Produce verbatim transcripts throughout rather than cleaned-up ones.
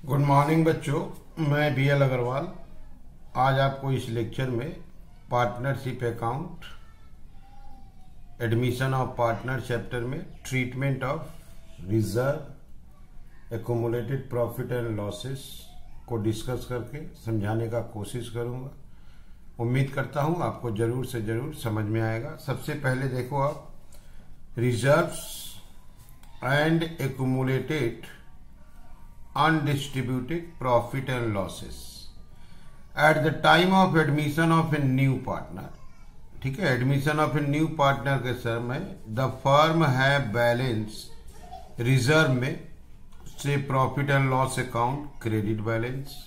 Good morning बच्चों, मैं B L Agarwal आज आपको इस लेक्चर में partnership account, admission of partner chapter में treatment of reserve, accumulated profit and losses को डिस्कस करके समझाने का कोशिश करूंगा। उम्मीद करता हूं आपको जरूर से जरूर समझ में आएगा। सबसे पहले देखो आप, reserves and accumulated undistributed profit and losses at the time of admission of a new partner। ठीक है, admission of a new partner के समय द फर्म है बैलेंस रिजर्व में से profit and loss account, credit balance,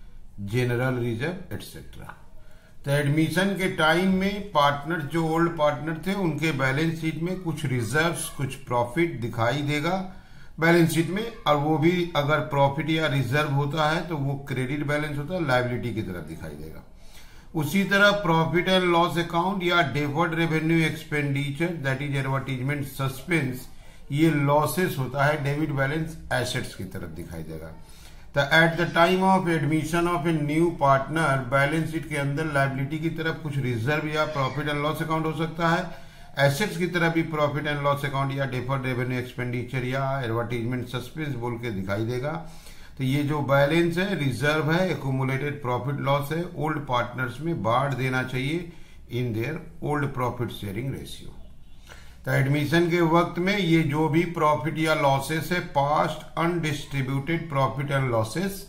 general reserve etcetera. तो admission के time में पार्टनर जो ओल्ड पार्टनर थे उनके बैलेंस शीट में कुछ रिजर्व्स, कुछ प्रॉफिट दिखाई देगा बैलेंस शीट में, और वो भी अगर प्रॉफिट या रिजर्व होता है तो वो क्रेडिट बैलेंस होता है, लायबिलिटी की तरफ दिखाई देगा। उसी तरह प्रॉफिट एंड लॉस अकाउंट या deferred revenue expenditure that is advertisement suspense, ये लॉसेस होता है, डेबिट बैलेंस एसेट्स की तरफ दिखाई देगा। तो at the time of admission of a new partner balance sheet के अंदर लायबिलिटी की तरफ कुछ रिजर्व या प्रॉफिट एंड लॉस अकाउंट हो सकता है, एसेट्स की तरफ भी प्रॉफिट एंड लॉस अकाउंट या डेफर्ड रेवेन्यू एक्सपेंडिचर या एडवर्टीजमेंट सस्पेंस बोल के दिखाई देगा। तो ये जो बैलेंस है, रिजर्व है, एक्यूमुलेटेड प्रॉफिट लॉस है, ओल्ड पार्टनर्स में बांट देना चाहिए in their old profit sharing ratio. तो एडमिशन के वक्त में ये जो भी प्रॉफिट या लॉसेस है, past undistributed profit and losses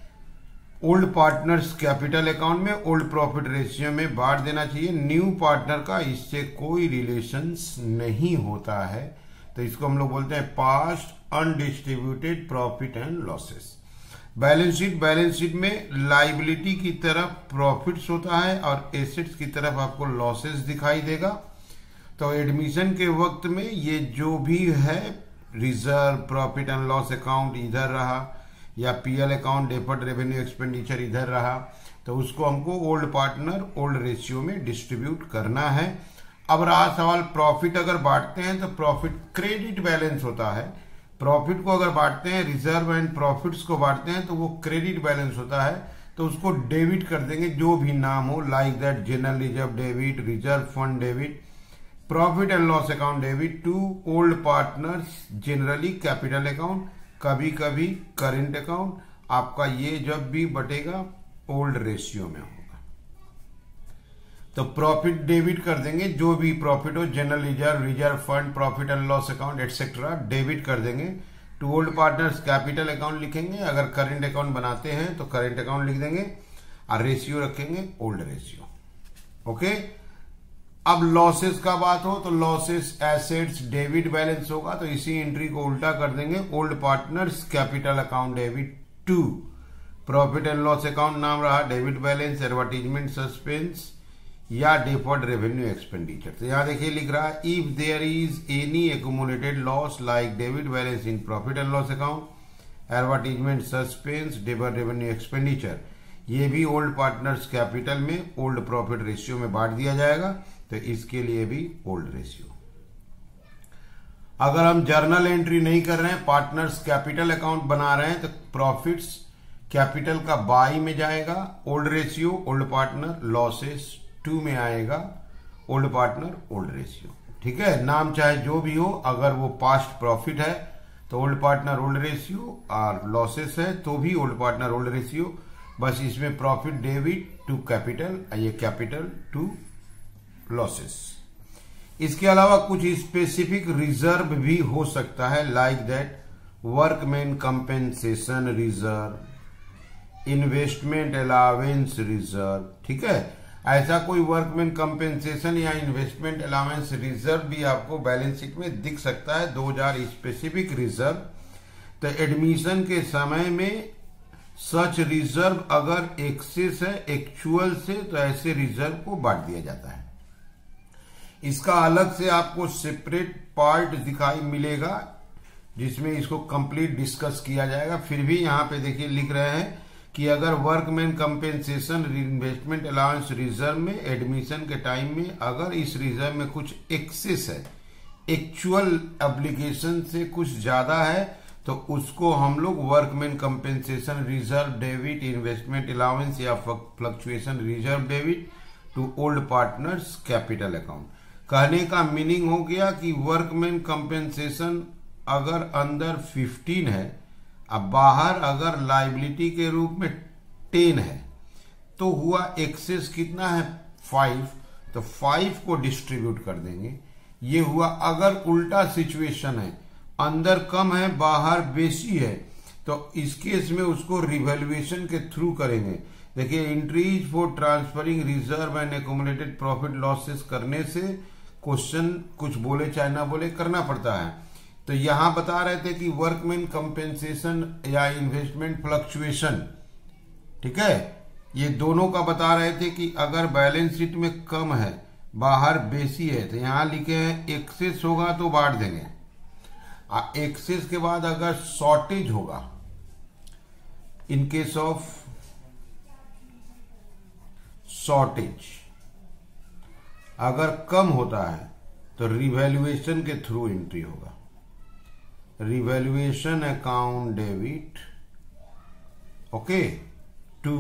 old partners capital account में ओल्ड प्रॉफिट रेशियो में बांट देना चाहिए। न्यू पार्टनर का इससे कोई रिलेशंस नहीं होता है, तो इसको हम लोग बोलते हैं past undistributed profit and losses. Balance sheet balance sheet में लायबिलिटी की तरफ प्रॉफिट्स होता है और एसेट्स की तरफ आपको लॉसेस दिखाई देगा। तो एडमिशन के वक्त में ये जो भी है reserve, profit and loss account इधर रहा या PL account, deferred revenue expenditure इधर रहा, तो उसको हमको ओल्ड पार्टनर ओल्ड रेशियो में डिस्ट्रीब्यूट करना है। अब रहा सवाल, प्रॉफिट अगर बांटते हैं तो प्रॉफिट क्रेडिट बैलेंस होता है। प्रॉफिट को अगर बांटते हैं, रिजर्व एंड प्रॉफिट्स को बांटते हैं तो वो क्रेडिट बैलेंस होता है, तो उसको डेबिट कर देंगे जो भी नाम हो, like that general reserve debit, reserve fund debit, profit and loss account debit to old partners, generally capital account, कभी कभी करेंट अकाउंट। आपका ये जब भी बटेगा ओल्ड रेशियो में होगा। तो प्रॉफिट डेबिट कर देंगे, जो भी प्रॉफिट हो, general reserve, reserve fund, profit and loss account etcetera debit कर देंगे to old partners capital account लिखेंगे। अगर करेंट अकाउंट बनाते हैं तो करेंट अकाउंट लिख देंगे और रेशियो रखेंगे ओल्ड रेशियो। ओके, अब लॉसेस का बात हो तो लॉसेस एसेट्स डेबिट बैलेंस होगा, तो इसी एंट्री को उल्टा कर देंगे, old partners capital account debit to profit and loss account नाम रहा डेबिट बैलेंस, एडवर्टीजमेंट सस्पेंस या डेफर्ड रेवेन्यू एक्सपेंडिचर। तो यहां देखिए लिख रहा है, if there is any accumulated loss like debit balance in profit and loss account, advertisement suspense, deferred revenue expenditure, ये भी ओल्ड पार्टनर्स कैपिटल में ओल्ड प्रॉफिट रेशियो में बांट दिया जाएगा, तो इसके लिए भी ओल्ड रेशियो। अगर हम जर्नल एंट्री नहीं कर रहे हैं, पार्टनर्स कैपिटल अकाउंट बना रहे हैं, तो प्रॉफिट्स कैपिटल का बाई में जाएगा, old ratio old partner, losses टू में आएगा, ओल्ड पार्टनर ओल्ड रेशियो। ठीक है, नाम चाहे जो भी हो, अगर वो पास्ट प्रॉफिट है तो ओल्ड पार्टनर ओल्ड रेशियो, और लॉसेस है तो भी ओल्ड पार्टनर ओल्ड रेशियो। बस इसमें प्रॉफिट डेबिट टू कैपिटल, ये कैपिटल टू लॉसेस। इसके अलावा कुछ स्पेसिफिक रिजर्व भी हो सकता है, like that workman compensation reserve, investment allowance reserve. ठीक है, ऐसा कोई वर्कमैन कंपेंसेशन या इन्वेस्टमेंट अलावेंस रिजर्व भी आपको बैलेंस शीट में दिख सकता है, दो हजार स्पेसिफिक रिजर्व। तो एडमिशन के समय में सच रिजर्व अगर एक्सेस है एक्चुअल से, तो ऐसे रिजर्व को बांट दिया जाता है। इसका अलग से आपको सेपरेट पार्ट दिखाई मिलेगा जिसमें इसको कंप्लीट डिस्कस किया जाएगा। फिर भी यहां पे देखिए लिख रहे हैं कि अगर workman compensation investment allowance reserve में एडमिशन के टाइम में अगर इस रिजर्व में कुछ एक्सेस है, एक्चुअल एप्लीकेशन से कुछ ज्यादा है, तो उसको हम लोग workman compensation reserve debit, investment allowance या fluctuation reserve debit to old partners capital account. कहने का मीनिंग हो गया कि वर्कमैन कंपेंसेशन अगर अंदर फिफ्टीन है, अब बाहर अगर लाइबिलिटी के रूप में टेन है, तो हुआ एक्सेस कितना है फाइव, तो फाइव को डिस्ट्रीब्यूट कर देंगे। ये हुआ। अगर उल्टा सिचुएशन है, अंदर कम है बाहर बेसी है, तो इस केस में उसको रिवैल्यूएशन के थ्रू करेंगे। देखिए, entries for transferring reserve and accumulated profit losses करने से क्वेश्चन कुछ बोले चाहे ना बोले करना पड़ता है। तो यहां बता रहे थे कि वर्कमैन कंपेंसेशन या इन्वेस्टमेंट फ्लक्चुएशन, ठीक है, ये दोनों का बता रहे थे कि अगर बैलेंस शीट में कम है बाहर बेसी है, तो यहां लिखे हैं एक्सेस होगा तो बांट देंगे। एक्सेस के बाद अगर शॉर्टेज होगा, इन केस ऑफ शॉर्टेज अगर कम होता है तो रिवैल्यूएशन के थ्रू एंट्री होगा। Revaluation account debit, okay, to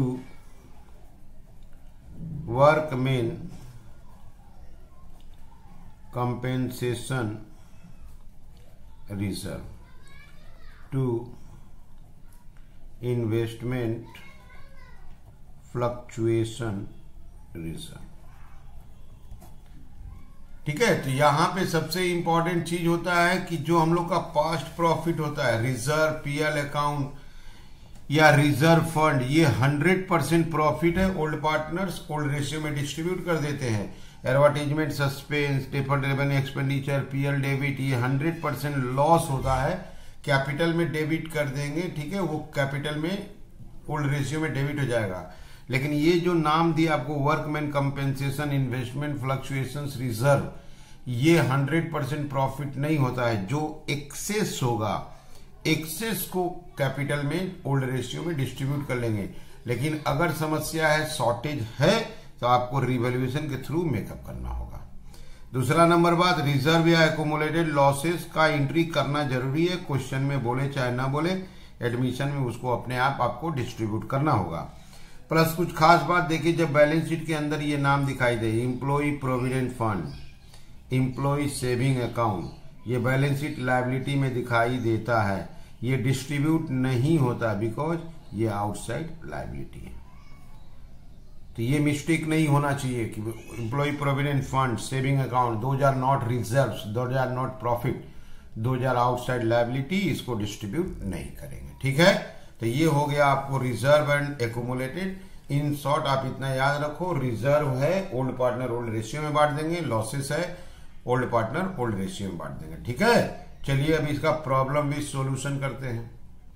workman compensation reserve to investment fluctuation reserve. ठीक है, तो यहां पे सबसे इंपॉर्टेंट चीज होता है कि जो हम लोग का पास्ट प्रॉफिट होता है, रिजर्व, पीएल अकाउंट या रिजर्व फंड, ये हंड्रेड परसेंट प्रॉफिट है। ओल्ड पार्टनर्स ओल्ड रेशियो में डिस्ट्रीब्यूट कर देते हैं। Advertisement, suspense, deferred revenue expenditure, PL debit, ये हंड्रेड परसेंट लॉस होता है, कैपिटल में डेबिट कर देंगे। ठीक है, वो कैपिटल में ओल्ड रेशियो में डेबिट हो जाएगा। लेकिन ये जो नाम दिया आपको workman compensation investment fluctuations reserve, ये हंड्रेड परसेंट प्रॉफिट नहीं होता है। जो एक्सेस होगा, एक्सेस को कैपिटल में ओल्ड रेशियो में डिस्ट्रीब्यूट कर लेंगे। लेकिन अगर समस्या है, शॉर्टेज है, तो आपको रिवैल्यूएशन के थ्रू मेकअप करना होगा। दूसरा नंबर बात, रिजर्व या एक्यूमुलेटेड लॉसेस का एंट्री करना जरूरी है। क्वेश्चन में बोले चाहे ना बोले, एडमिशन में उसको अपने आप आपको डिस्ट्रीब्यूट करना होगा। प्लस कुछ खास बात देखिए, जब बैलेंस शीट के अंदर ये नाम दिखाई दे, employee provident fund, employee saving account, ये बैलेंस शीट लायबिलिटी में दिखाई देता है, ये डिस्ट्रीब्यूट नहीं होता बिकॉज ये आउटसाइड लायबिलिटी है। तो ये मिस्टेक नहीं होना चाहिए कि employee provident fund, saving account, those are not reserves, those are not profit, those are outside liability, इसको डिस्ट्रीब्यूट नहीं करेंगे। ठीक है, तो ये हो गया आपको reserve and accumulated. In short आप इतना याद रखो, रिजर्व है ओल्ड पार्टनर ओल्ड रेशियो में बांट देंगे, लॉसेस है ओल्ड पार्टनर ओल्ड रेशियो में बांट देंगे। ठीक है, चलिए अब इसका प्रॉब्लम भी सॉल्यूशन करते हैं।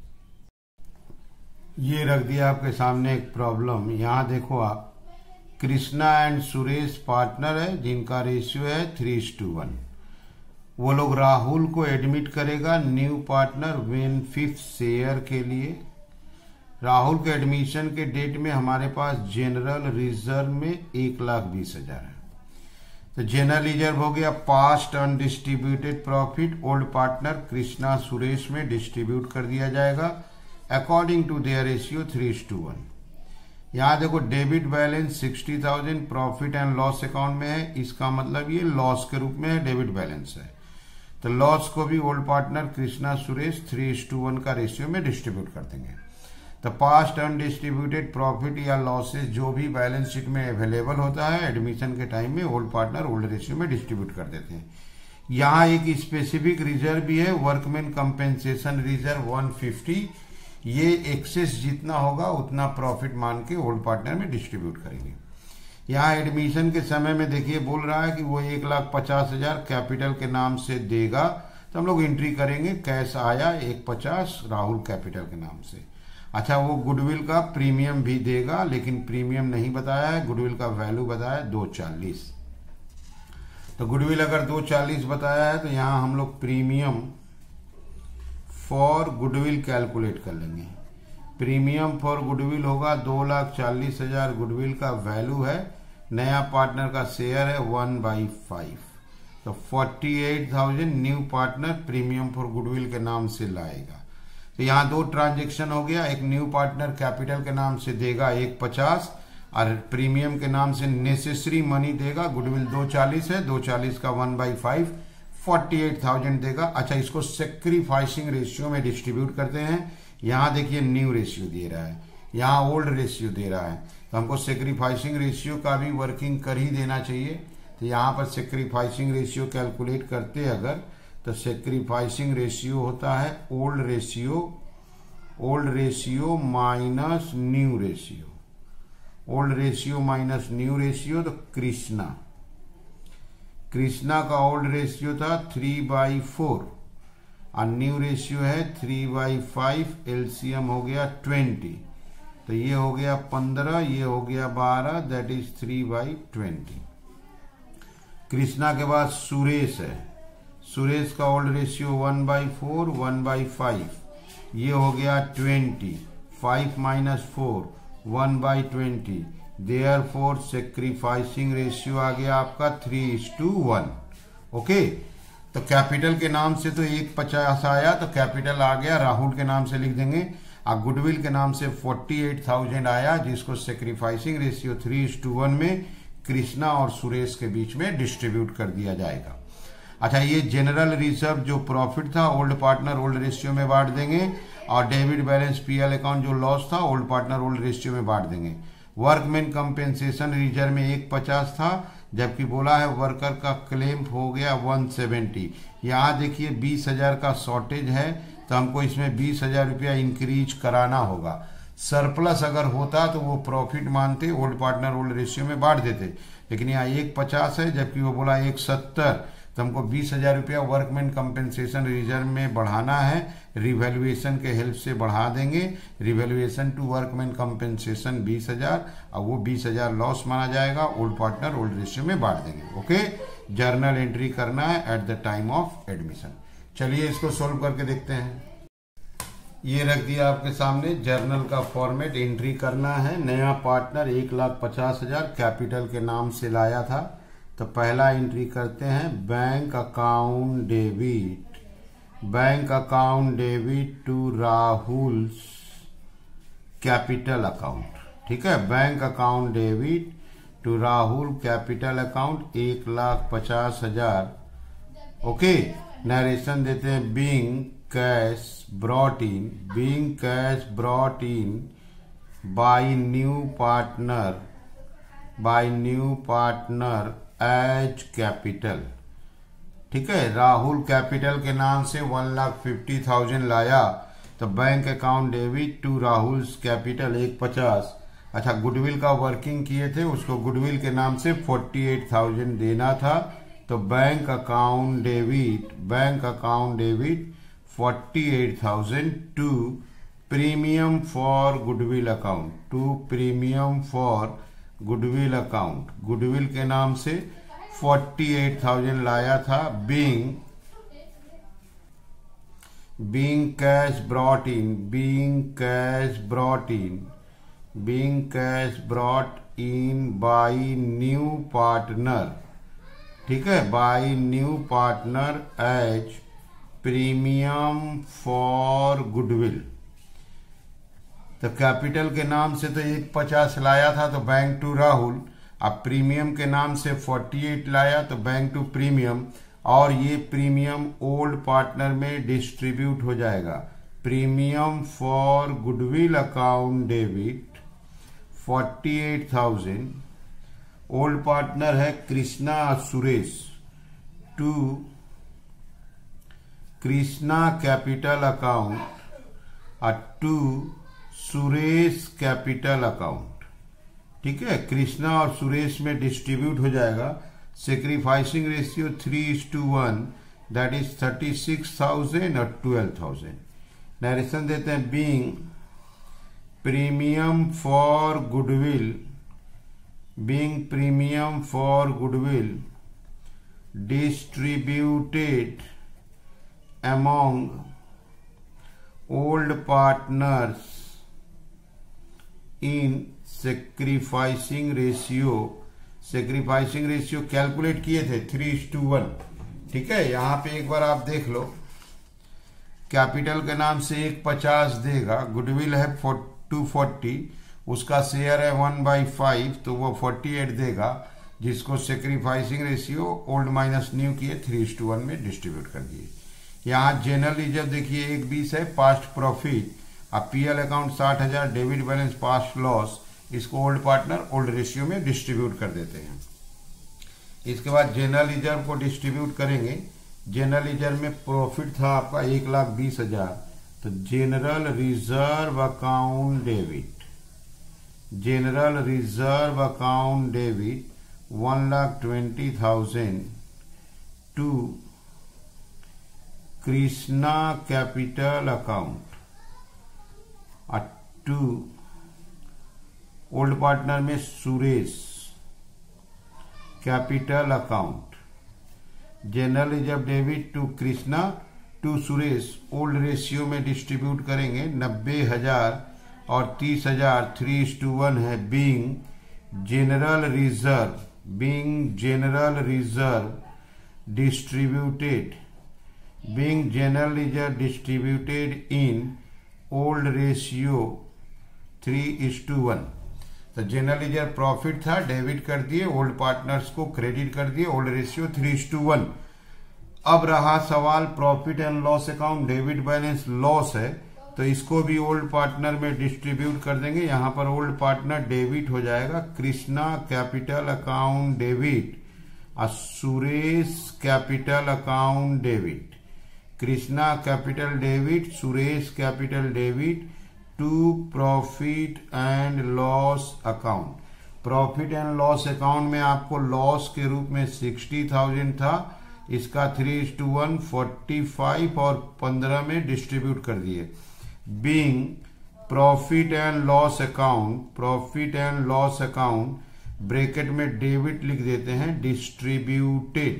ये रख दिया आपके सामने एक प्रॉब्लम। यहां देखो आप, कृष्णा एंड सुरेश पार्टनर है जिनका रेशियो है थ्री इज टू वन। वो लोग राहुल को एडमिट करेगा new partner when fifth share के लिए। राहुल के एडमिशन के डेट में हमारे पास जनरल रिजर्व में एक लाख बीस हजार है। तो जनरल रिजर्व हो गया past undistributed profit, old partner Krishna Suresh में डिस्ट्रीब्यूट कर दिया जाएगा according to their ratio three is to one. यहां देखो debit balance sixty thousand profit and loss account में है, इसका मतलब ये लॉस के रूप में है, डेबिट बैलेंस है। तो लॉस को भी old partner Krishna Suresh three is to one का रेशियो में डिस्ट्रीब्यूट कर देंगे। तो पास्ट अनडिस्ट्रीब्यूटेड प्रॉफिट या लॉसेस जो भी बैलेंस शीट में अवेलेबल होता है, एडमिशन के टाइम में ओल्ड पार्टनर ओल्ड रेशियो में डिस्ट्रीब्यूट कर देते हैं। यहाँ एक स्पेसिफिक रिजर्व भी है, workman compensation reserve one fifty. ये एक्सेस जितना होगा उतना प्रॉफिट मान के ओल्ड पार्टनर में डिस्ट्रीब्यूट करेंगे। यहाँ एडमिशन के समय में देखिए बोल रहा है कि वो एक लाख पचास हजार कैपिटल के नाम से देगा, तो हम लोग एंट्री करेंगे कैश आया एक पचास राहुल कैपिटल के नाम से। अच्छा, वो गुडविल का प्रीमियम भी देगा, लेकिन प्रीमियम नहीं बताया है, गुडविल का वैल्यू बताया दो चालीस। तो गुडविल अगर दो चालीस बताया है तो यहाँ हम लोग प्रीमियम फॉर गुडविल कैलकुलेट कर लेंगे। प्रीमियम फॉर गुडविल होगा दो लाख चालीस हजार गुडविल का वैल्यू है, नया पार्टनर का शेयर है वन बाई फाइव, तो forty eight thousand new partner premium for goodwill के नाम से लाएगा। तो यहाँ दो ट्रांजेक्शन हो गया, एक न्यू पार्टनर कैपिटल के नाम से देगा एक पचास और प्रीमियम के नाम से नेसेसरी मनी देगा, गुडविल दो चालीस है, दो चालीस का one by five forty eight thousand देगा। अच्छा, इसको सेक्रीफाइसिंग रेशियो में डिस्ट्रीब्यूट करते हैं। यहाँ देखिए न्यू रेशियो दे रहा है, यहाँ ओल्ड रेशियो दे रहा है, तो हमको सेक्रीफाइसिंग रेशियो का भी वर्किंग कर ही देना चाहिए। तो यहाँ पर सेक्रीफाइसिंग रेशियो कैलकुलेट करते अगर, तो सेक्रीफाइसिंग रेशियो होता है old ratio, old ratio minus new ratio, old ratio minus new ratio. तो कृष्णा, कृष्णा का ओल्ड रेशियो था थ्री बाई फोर और न्यू रेशियो है थ्री बाई फाइव, एलसीएम हो गया ट्वेंटी, तो ये हो गया पंद्रह, ये हो गया बारह, that is three by twenty. Krishna के बाद सुरेश है, सुरेश का old ratio one by four, one by five, ये हो गया twenty, five minus four, one by twenty, therefore sacrificing ratio आ गया आपका three is to one. Okay, तो कैपिटल के नाम से तो एक पचास आया, तो कैपिटल आ गया, राहुल के नाम से लिख देंगे। और गुडविल के नाम से फोर्टी एट थाउजेंड आया, जिसको sacrificing ratio three is to one में कृष्णा और सुरेश के बीच में डिस्ट्रीब्यूट कर दिया जाएगा। अच्छा, ये जनरल रिजर्व जो प्रॉफिट था ओल्ड पार्टनर ओल्ड रेशियो में बांट देंगे, और डेबिट बैलेंस पीएल अकाउंट जो लॉस था ओल्ड पार्टनर ओल्ड रेशियो में बांट देंगे। वर्कमैन कंपेंसेशन रिजर्व में एक पचास था, जबकि बोला है वर्कर का क्लेम हो गया वन सेवेंटी। यहाँ देखिए बीस हजार का शॉर्टेज है, तो हमको इसमें बीस हजार रुपया इंक्रीज कराना होगा। सरप्लस अगर होता तो वो प्रॉफिट मानते, ओल्ड पार्टनर ओल्ड रेशियो में बांट देते, लेकिन यहाँ एक पचास है, जबकि वो बोला एक सत्तर, तो हमको बीस हजार रुपया वर्कमैन कंपेंसेशन रिजर्व में बढ़ाना है। रिवैल्यूएशन के हेल्प से बढ़ा देंगे, रिवैल्यूएशन टू वर्कमैन कंपेंसेशन बीस हजार, और वो बीस हजार लॉस माना जाएगा, ओल्ड पार्टनर ओल्ड रेशियो में बांट देंगे। ओके, जर्नल एंट्री करना है at the time of admission. चलिए इसको सोल्व करके देखते हैं। ये रख दिया आपके सामने, जर्नल का फॉर्मेट एंट्री करना है। नया पार्टनर एक लाख पचास हजार कैपिटल के नाम से लाया था, तो पहला एंट्री करते हैं bank account debit, bank account debit to Rahul capital account. ठीक है, bank account debit to Rahul capital account एक लाख पचास हजार। ओके, नरेशन देते हैं being cash brought in, being cash brought in by new partner, by new partner as capital. ठीक है, Rahul capital के नाम से वन लाख फिफ्टी थाउजेंड लाया, तो bank account debit to Rahul capital एक पचास। अच्छा, गुडविल का वर्किंग किए थे, उसको गुडविल के नाम से फोर्टी एट थाउजेंड देना था, तो bank account debit, bank account debit forty eight thousand to premium for goodwill account, to premium for goodwill account, goodwill के नाम से फोर्टी एट थाउजेंड लाया था, being being cash brought in, being cash brought in, being cash brought in by new partner. ठीक है, by new partner as premium for goodwill. तो capital के नाम से तो एक पचास लाया था, तो बैंक टू राहुल, अब प्रीमियम के नाम से फोर्टी एट लाया, तो बैंक टू प्रीमियम, और ये प्रीमियम ओल्ड पार्टनर में डिस्ट्रीब्यूट हो जाएगा। Premium for goodwill account debit forty eight thousand, old partner है Krishna Suresh, to Krishna capital account और टू सुरेश कैपिटल अकाउंट। ठीक है, कृष्णा और सुरेश में डिस्ट्रीब्यूट हो जाएगा। Sacrificing ratio three is to one, that is thirty six thousand और ट्वेल्व थाउजेंड। नरेशन देते हैं being premium for goodwill, being premium for goodwill distributed among old partners in sacrificing ratio, sacrificing ratio calculate किए थे three is to one. ठीक है, यहां पे एक बार आप देख लो, कैपिटल के नाम से एक पचास देगा, गुडविल है टू फोर्टी, उसका शेयर है वन बाई फाइव, तो वो फोर्टी एट देगा, जिसको sacrificing ratio old minus new किए थ्री इज टू वन में डिस्ट्रीब्यूट कर दिए। यहाँ जनरल रिजर्व देखिए एक बीस है, पास्ट प्रॉफिट, अब पीएल अकाउंट साठ हजार, डेबिट बैलेंस पास्ट लॉस, इसको ओल्ड पार्टनर ओल्ड रेशियो में डिस्ट्रीब्यूट कर देते हैं। इसके बाद जनरल रिजर्व को डिस्ट्रीब्यूट करेंगे। जनरल रिजर्व में प्रॉफिट था आपका एक लाख बीस हजार, तो general reserve account debit, general reserve account debit one lakh twenty thousand to Krishna capital account, to old partner में Suresh capital account, general reserve debit to Krishna to Suresh old ratio में डिस्ट्रीब्यूट करेंगे। नब्बे हजार और तीस हजार थ्री इज टू वन है, being general reserve, being general reserve distributed, being general reserve distributed in old ratio three is to one. तो general reserve profit था, डेबिट कर दिए, ओल्ड पार्टनर्स को क्रेडिट कर दिए, old ratio three is to one. अब रहा सवाल profit and loss account, debit balance loss है, तो इसको भी ओल्ड पार्टनर में डिस्ट्रीब्यूट कर देंगे। यहां पर ओल्ड पार्टनर डेबिट हो जाएगा, कृष्णा कैपिटल अकाउंट डेबिट और Suresh capital account debit, Krishna capital debit, Suresh capital debit to profit and loss account. Profit and loss account में आपको लॉस के रूप में सिक्सटी थाउजेंड था, इसका three is to one forty five और पंद्रह में डिस्ट्रीब्यूट कर दिए। Being profit and loss account, profit and loss account bracket में डेबिट लिख देते हैं, distributed,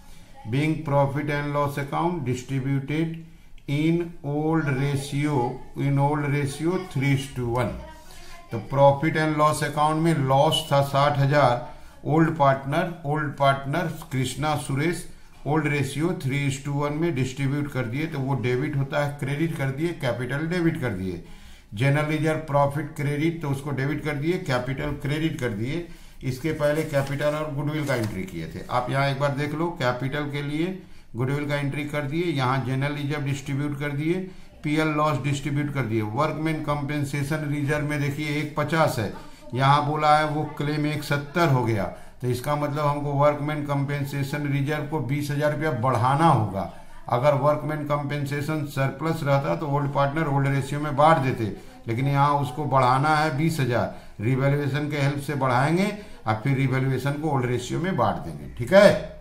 being profit and loss account distributed in old ratio, in old ratio three is to one. तो प्रॉफिट एंड लॉस अकाउंट में loss था साठ हजार, old partner, old partner Krishna Suresh old ratio three is to one में distribute कर दिए, तो वो डेबिट होता है, क्रेडिट कर दिए, कैपिटल डेबिट कर दिए। जनरल रिजर्व प्रॉफिट क्रेडिट, तो उसको डेबिट कर दिए, कैपिटल क्रेडिट कर दिए। इसके पहले कैपिटल और गुडविल का एंट्री किए थे, आप यहाँ एक बार देख लो, कैपिटल के लिए गुडविल का एंट्री कर दिए, यहाँ जनरल रिजर्व डिस्ट्रीब्यूट कर दिए, पीएल लॉस डिस्ट्रीब्यूट कर दिए। वर्कमैन कंपेंसेशन रिजर्व में देखिए एक पचास है, यहाँ बोला है वो क्लेम एक सत्तर हो गया, तो इसका मतलब हमको वर्कमैन कंपेंसेशन रिजर्व को बीस हजार रुपया बढ़ाना होगा। अगर वर्कमैन कंपेंसेशन सरप्लस रहता तो ओल्ड पार्टनर ओल्ड रेशियो में बांट देते, लेकिन यहाँ उसको बढ़ाना है बीस हजार, रिवैल्यूएशन के हेल्प से बढ़ाएंगे और फिर रिवैल्यूएशन को ओल्ड रेशियो में बांट देंगे। ठीक है,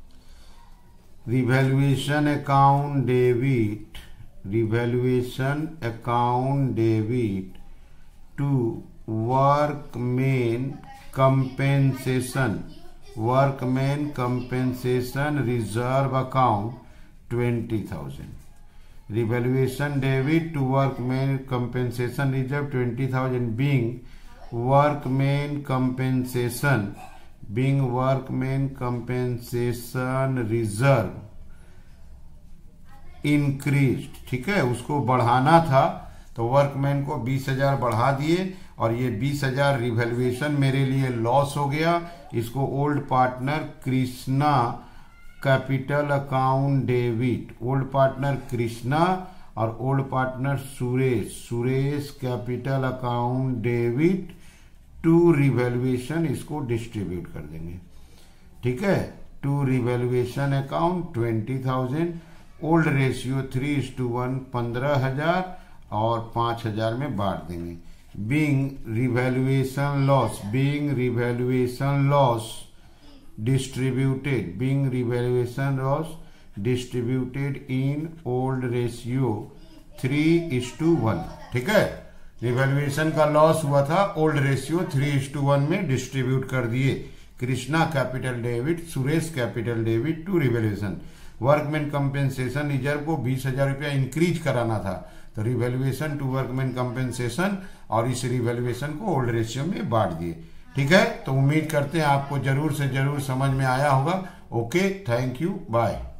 revaluation account debit, revaluation account debit to workman compensation, workman compensation reserve account twenty thousand, revaluation debit to workman compensation reserve twenty thousand, being workman compensation, being workman compensation reserve increased. ठीक है, उसको बढ़ाना था तो workman को बीस हजार बढ़ा दिए, और ये बीस हजार रिवैल्यूएशन मेरे लिए लॉस हो गया, इसको old partner Krishna capital account debit, old partner Krishna और old partner Suresh, Suresh capital account debit to revaluation, इसको डिस्ट्रीब्यूट कर देंगे। ठीक है, to revaluation account twenty thousand, old ratio three is to one पंद्रह हजार और पांच हजार में बांट देंगे। Being revaluation loss, being revaluation loss distributed, being revaluation loss distributed in old ratio three is to one. ठीक है, रिवैल्यूएशन का लॉस हुआ था, old ratio three is to one में डिस्ट्रीब्यूट कर दिए। Krishna capital debit, Suresh capital debit to revaluation. Workman compensation reserve को बीस हजार रुपया इंक्रीज कराना था, तो रिवैल्यूएशन टू वर्कमैन कंपेंसेशन और इस रिवैल्यूएशन को ओल्ड रेशियो में बांट दिए। ठीक है, तो उम्मीद करते हैं आपको जरूर से जरूर समझ में आया होगा। Okay, thank you, bye.